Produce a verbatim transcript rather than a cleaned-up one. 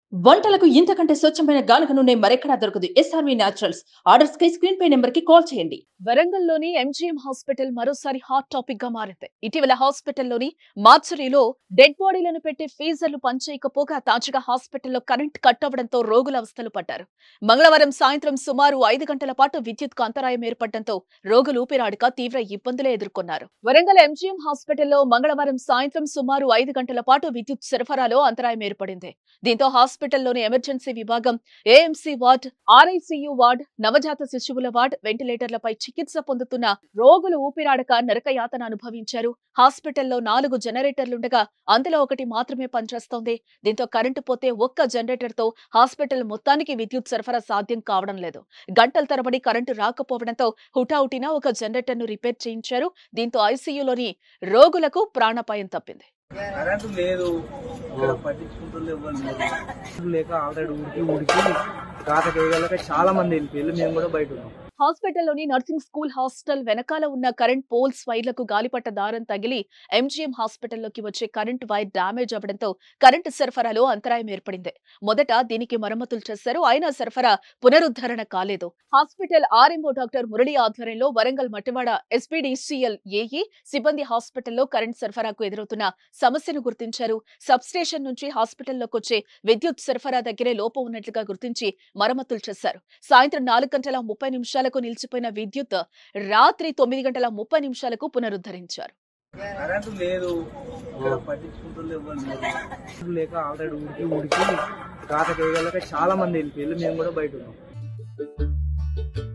వంటలకు ఇంతకంటే స్వచ్ఛమైన గానుగ నూనె మరెక్కడా దొరకదు. SRV naturals. ఆర్డర్స్ కై స్క్రీన్ పై నెంబర్ కి కాల్ చేయండి. వరంగల్లోని ఎంజీఎం హాస్పిటల్ మరోసారి హాట్ టాపిక్ గా మారింది. ఇటీవల హాస్పిటల్లోని మార్చరీలో డెడ్ బాడీలను పెట్టి ఫీజర్లు పనిచేయకపోగా తాజాగా హాస్పిటల్లో కరెంట్ కట్ అవ్వడంతో రోగుల అవస్థలు పడ్డారు. మంగళవారం సాయంత్రం సుమారు ఐదు గంటల పాటు విద్యుత్ అంతరాయం ఏర్పడడంతో రోగులు ఊపిరాడక తీవ్ర ఇబ్బందులు ఎదుర్కొన్నారు. వరంగల్ ఎంజీఎం హాస్పిటల్లో మంగళవారం సాయంత్రం సుమారు ఐదు గంటల పాటు విద్యుత్ సరఫరాలో అంతరాయం ఏర్పడింది. దీంతో హాస్పిటల్లోని ఎమర్జెన్సీ విభాగం, ఏఎంసీ వార్డ్, ఆర్ఐసీయూ వార్డ్, నవజాత శిశువుల వార్డ్, వెంటిలేటర్లపై చికిత్స పొందుతున్న రోగులు ఊపిరాడక నరకయాతన అనుభవించారు. హాస్పిటల్లో నాలుగు జనరేటర్లుండగా అందులో ఒకటి మాత్రమే పనిచేస్తోంది. దీంతో కరెంటు పోతే ఒక్క జనరేటర్ తో హాస్పిటల్ మొత్తానికి విద్యుత్ సరఫరా సాధ్యం కావడం లేదు. గంటల తరబడి కరెంటు రాకపోవడంతో హుటాహుటిన ఒక జనరేటర్ ను రిపేర్ చేయించారు. దీంతో ఐసీయూలోని రోగులకు ప్రాణాపాయం తప్పింది. కరెంటు లేదు, ఇక్కడ పట్టించుకుంటూ ఎవరు లేక ఆల్రెడీ ఉడికి ఉడికి రాతకేయగలక చాలా మంది వెళ్ళిపోయి మేము కూడా బయట ఉన్నాం. హాస్పిటల్లోని నర్సింగ్ స్కూల్ హాస్టల్ వెనకాల ఉన్న కరెంట్ పోల్స్ వైర్లకు గాలిపట్ట దారం తగిలి ఎంజీఎం హాస్పిటల్లోకి వచ్చే కరెంట్ వైర్ డ్యామేజ్ అవ్వడంతో కరెంటు సరఫరాలో అంతరాయం ఏర్పడింది. మొదట దీనికి మరమ్మతులు చేశారు. అయినా సరఫరా పునరుద్ధరణ కాలేదు. హాస్పిటల్ ఆర్ఎంఓ డాక్టర్ మురళి ఆధ్వర్యంలో వరంగల్ మట్టివాడ ఎస్పీడీసీఎల్ ఏఈ సిబ్బంది హాస్పిటల్లో కరెంట్ సరఫరాకు ఎదురవుతున్న సమస్యను గుర్తించారు. సబ్ స్టేషన్ నుంచి హాస్పిటల్లోకి వచ్చే విద్యుత్ సరఫరా దగ్గరే లోపం ఉన్నట్లుగా గుర్తించి మరమ్మతులు చేశారు. సాయంత్రం నాలుగు గంటల ముప్పై నిమిషాలకు నిలిచిపోయిన విద్యుత్ రాత్రి తొమ్మిది గంటల ముప్పై నిమిషాలకు పునరుద్ధరించారు. కరెంటు లేదు, ఇక్కడ పట్టించుకుంటూ ఎవరు లేక ఆల్రెడీ ఉడికి ఉడికి రాతకేయగలక చాలా మంది వెళ్ళిపోయి మేము కూడా బయట ఉన్నాం.